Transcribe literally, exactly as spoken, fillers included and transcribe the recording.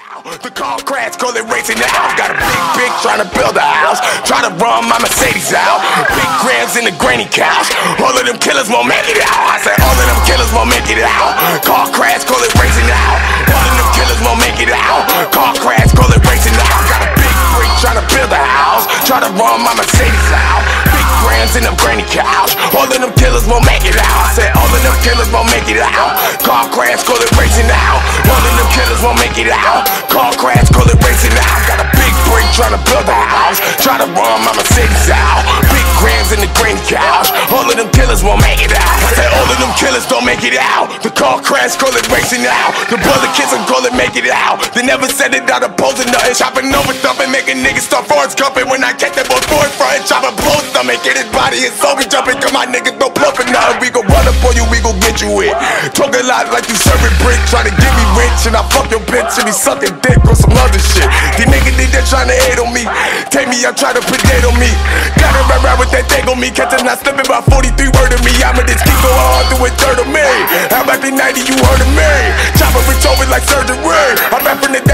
The car crash, call it racing now. Got a big, big trying to build a house. Try to run my Mercedes out. Big grams in the granny couch. All of them killers won't make it out. I said all of them killers won't make it out. Car crash, call it racing now. All of them killers won't make it out. Car crash, call it racing now. Got a big brick trying to build a house. Try to run my Mercedes out. Big grams in the granny couch. All of them killers won't make it out. I said all of them killers won't make it out. Car crash, call it racing now. All of them killers won't make it out. Car crash, call it racing now. Got a big brick trying to build a house. Try to run my Mercedes out. Big grams in the granny couch. All of them killers won't make it out. I said all of them killers don't make it out. The car crash, call it racing now. The bullet kiss and call it make it out. They never said it out opposing nothing. Chopping over thumping, making niggas start forwards cupping. When I catch that boy forward front, chop a blow stomach. Get his body and soul jumping. Come on niggas, no bluffing nothing. We gon' run up on you, we gon' get you it. Talk a lot like you serving brick. Try to get me rich and I fuck your bitch and he sucking dick or some other shit. These niggas think they're trying to hate on me. Take me, I'm trying to predate on me. Gotta ride around with that thing on me. Catch him not slipping by forty-three word of me. I'ma just keep going hard through a third of me. How about the ninety you heard of me? Chopper rich over like surgery. I rap from the